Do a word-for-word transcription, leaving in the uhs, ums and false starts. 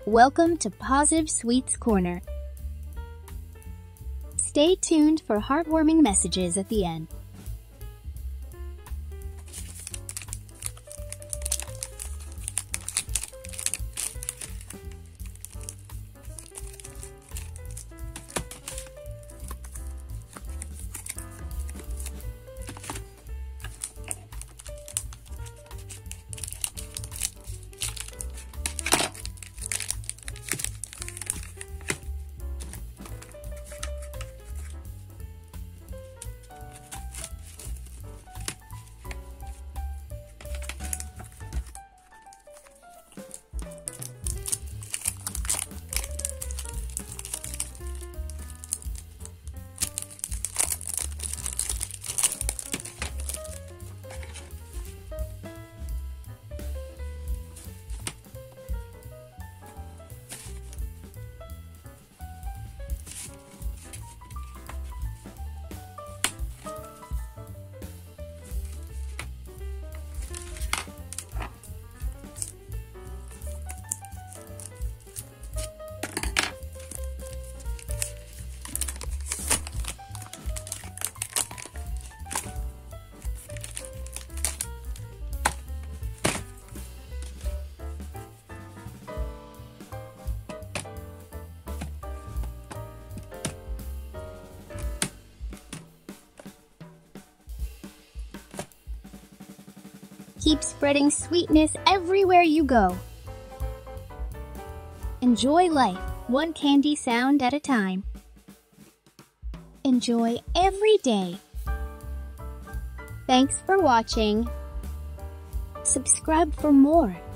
Welcome to Positive Sweets Corner. Stay tuned for heartwarming messages at the end. Keep spreading sweetness everywhere you go. Enjoy life, one candy sound at a time. Enjoy every day. Thanks for watching. Subscribe for more.